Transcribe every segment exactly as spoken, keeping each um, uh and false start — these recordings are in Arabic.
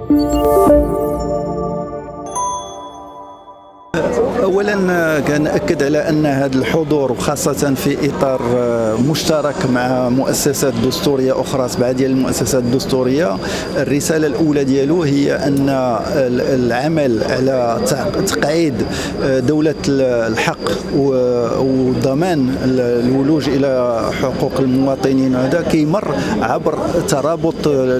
اولا كنأكد على ان هذا الحضور وخاصه في اطار مشترك مع مؤسسات دستوريه اخرى سبعه ديال المؤسسات الدستوريه. الرساله الاولى ديالو هي ان العمل على تقعيد دوله الحق وضمان الولوج الى حقوق المواطنين، هذا كيمر عبر ترابط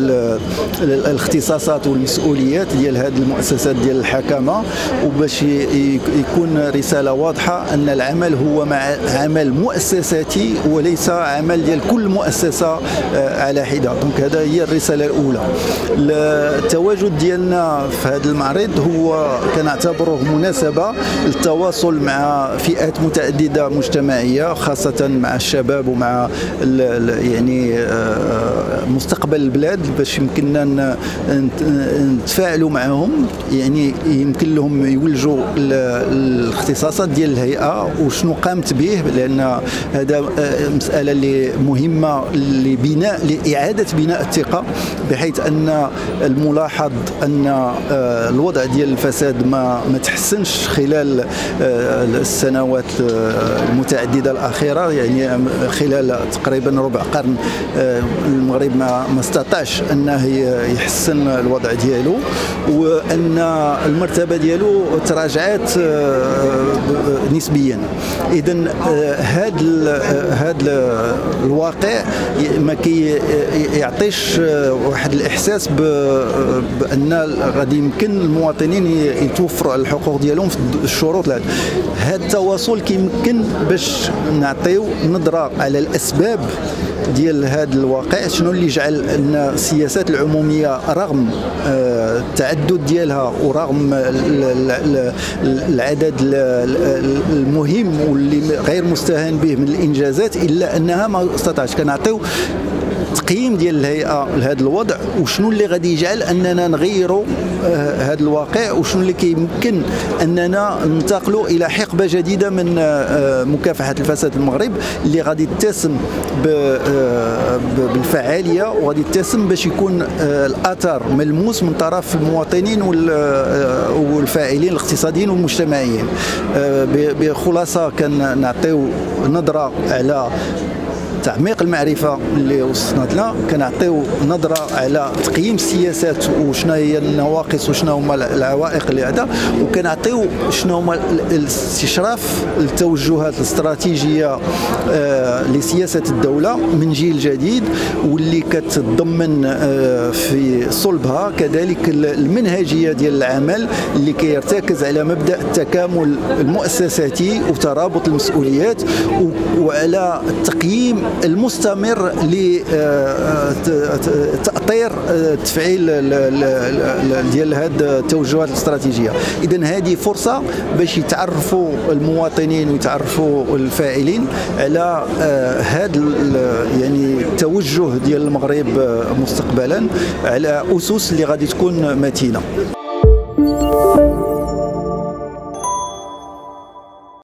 الاختصاصات والمسؤوليات ديال هذه المؤسسات ديال الحكامه، وباش يكون رسالة واضحة أن العمل هو مع عمل مؤسساتي وليس عمل ديال كل مؤسسة على حدة. دونك هذا هي الرسالة الأولى. التواجد ديالنا في هذا المعرض هو كنعتبره مناسبة للتواصل مع فئات متعددة مجتمعية، خاصة مع الشباب ومع يعني مستقبل البلاد، باش يمكننا نتفاعلوا معهم، يعني يمكن لهم يولجوا الاختصاصات ديال الهيئه وشنو قامت به، لان هذا مساله اللي مهمه لبناء لاعاده بناء الثقه، بحيث ان الملاحظ ان الوضع ديال الفساد ما ما تحسنش خلال السنوات المتعدده الاخيره، يعني خلال تقريبا ربع قرن المغرب ما ما استطاعش انه يحسن الوضع ديالو، وان المرتبه ديالو تراجعات نسبيا. اذا هذا هذا الواقع ما كيعطيش واحد الاحساس بان غادي يمكن المواطنين يتوفروا على الحقوق ديالهم في الشروط. هذا التواصل كيمكن باش نعطيو نظره على الاسباب ديال هذا الواقع، شنو اللي جعل ان السياسات العموميه رغم التعدد ديالها ورغم العدد المهم واللي غير مستهان به من الانجازات، الا انها ما استطاعتش. كنعطيو تقييم ديال الهيئه لهذا الوضع وشنو اللي غادي يجعل اننا نغيروا هذا الواقع، وشنو اللي كيمكن اننا ننتقلوا الى حقبه جديده من مكافحه الفساد في المغرب، اللي غادي تتسم بالفعاليه وغادي تتسم باش يكون الاثر ملموس من طرف المواطنين والفاعلين الاقتصاديين والمجتمعيين. بخلاصه كنعطيو نظره على تعميق المعرفه اللي وصلت لها، كنعطيو نظره على تقييم السياسات وشنو هي النواقص وشنو هما العوائق اللي هذا، وكنعطيو شنو هما الاستشراف التوجهات الاستراتيجيه آه لسياسه الدوله من جيل جديد، واللي كتضمن آه في صلبها كذلك المنهجيه ديال العمل اللي كيرتكز على مبدا التكامل المؤسساتي وترابط المسؤوليات، وعلى التقييم المستمر لتأطير التفعيل ديال هذه التوجهات الاستراتيجيه. اذا هذه فرصه باش يتعرفوا المواطنين ويتعرفوا الفاعلين على هذا يعني التوجه ديال المغرب مستقبلا على اسس اللي غادي تكون متينه.